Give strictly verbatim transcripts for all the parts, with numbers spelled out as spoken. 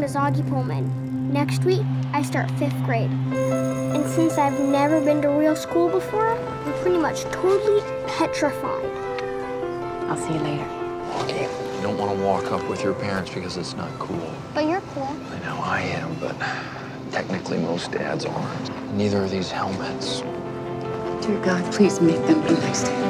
is Augie Pullman. Next week, I start fifth grade. And since I've never been to real school before, I'm pretty much totally petrified. I'll see you later. Augie, you don't want to walk up with your parents because it's not cool. But you're cool. I know I am, but technically most dads aren't. Neither are these helmets. Dear God, please make them be nice to you.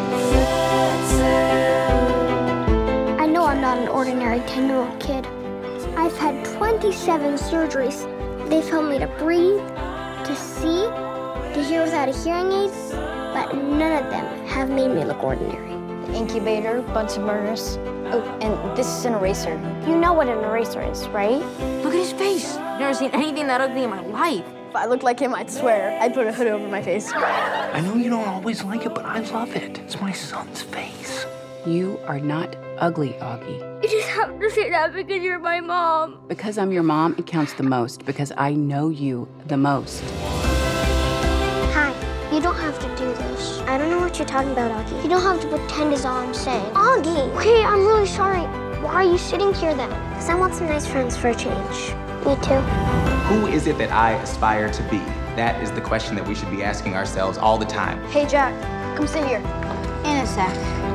I know I'm not an ordinary ten-year-old kid. I've had twenty-seven surgeries. They've helped me to breathe, to see, to hear without a hearing aid, but none of them have made me look ordinary. Incubator, Bunsen burners. Oh, and this is an eraser. You know what an eraser is, right? Look at his face. I've never seen anything that ugly in my life. If I looked like him, I'd swear I'd put a hood over my face. I know you don't always like it, but I love it. It's my son's face. You are not ugly, Augie. You just have to say that because you're my mom. Because I'm your mom, it counts the most, because I know you the most. Hi, you don't have to do this. I don't know what you're talking about, Augie. You don't have to pretend is all I'm saying. Augie! Okay, I'm really sorry. Why are you sitting here then? Because I want some nice friends for a change. Me too. Who is it that I aspire to be? That is the question that we should be asking ourselves all the time. Hey, Jack, come sit here. In a sec.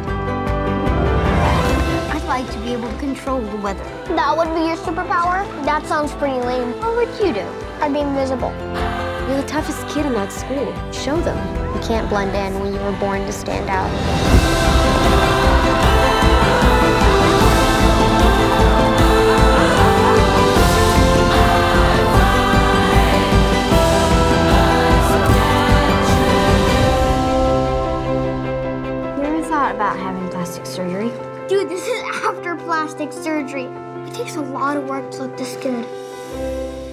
I'd like to be able to control the weather. That would be your superpower? That sounds pretty lame. What would you do? I'd be invisible. You're the toughest kid in that school. Show them. You can't blend in when you were born to stand out. About having plastic surgery. Dude, this is after plastic surgery. It takes a lot of work to look this good.